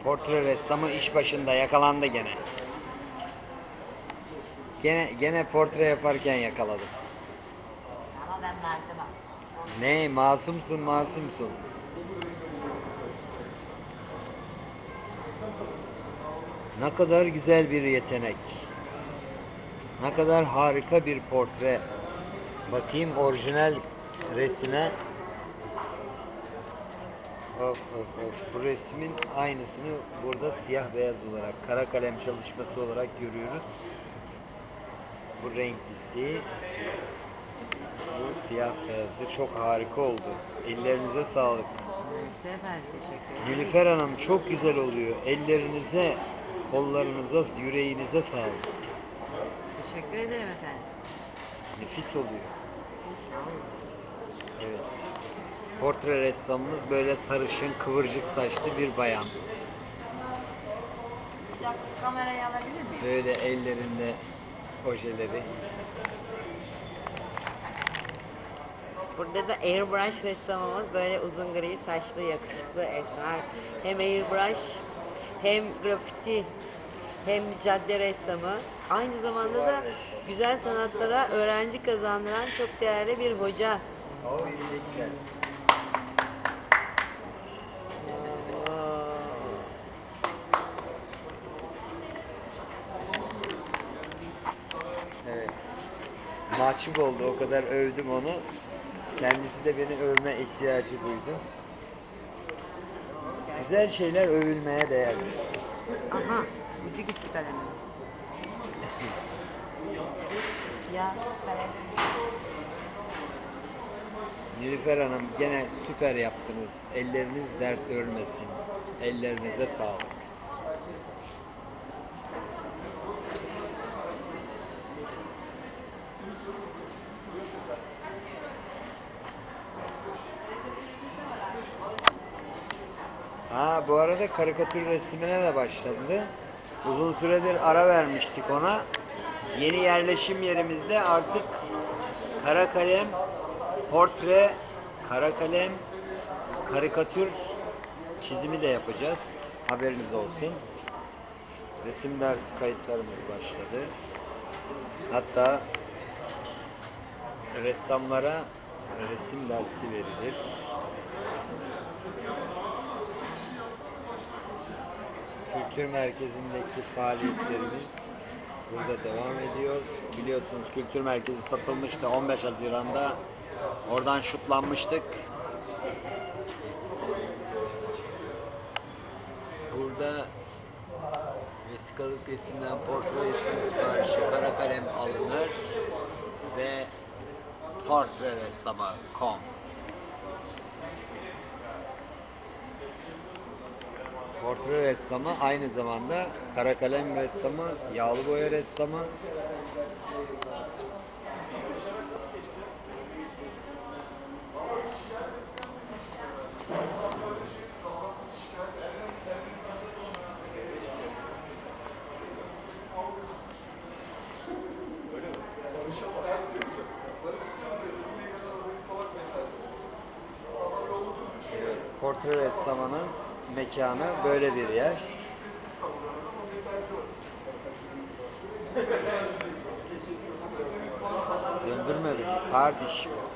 Portre ressamı iş başında yakalandı gene. Gene portre yaparken yakaladım. Ama ben malzemem. Ne masumsun masumsun. Ne kadar güzel bir yetenek. Ne kadar harika bir portre. Bakayım orijinal resime. Of of of. Bu resmin aynısını burada siyah beyaz olarak, kara kalem çalışması olarak görüyoruz. Bu renklisi, bu siyah beyazı çok harika oldu. Ellerinize sağlık. Sefer teşekkür ederim. Nilüfer Hanım çok güzel oluyor. Ellerinize, kollarınıza, yüreğinize sağlık. Teşekkür ederim efendim. Nefis oluyor. Sağ olun. Evet. Portre ressamımız böyle sarışın, kıvırcık saçlı bir bayan. Bir dakika kamerayı alabilir miyim? Böyle ellerinde ojeleri. Burada da airbrush ressamımız böyle uzun gri saçlı yakışıklı esmer. Hem airbrush hem grafiti hem cadde ressamı. Aynı zamanda da güzel sanatlara öğrenci kazandıran çok değerli bir hoca. O ne güzel. Evet. Mahcup oldu. O kadar övdüm onu. Kendisi de beni övme ihtiyacı duydu. Güzel şeyler övülmeye değerdir. Aha ucu gitti kalemin. Ya kalem. Nilüfer Hanım gene süper yaptınız. Elleriniz dert görmesin. Ellerinize sağlık. Ha, bu arada karikatür resimine de başladı. Uzun süredir ara vermiştik ona. Yeni yerleşim yerimizde artık kara kalem, portre, kara kalem, karikatür çizimi de yapacağız. Haberiniz olsun. Resim dersi kayıtlarımız başladı. Hatta ressamlara resim dersi verilir. Kültür merkezindeki faaliyetlerimiz burada devam ediyor. Biliyorsunuz kültür merkezi satılmıştı 15 Haziran'da. Oradan şutlanmıştık. Burada vesikalık resimden portre resim siparişi kara kalem alınır ve portre ressamı.com. Portre ressamı aynı zamanda kara kalem ressamı, yağlı boya ressamı. Portre ressamının mekanı böyle bir yer. Döndürme beni kardeşim.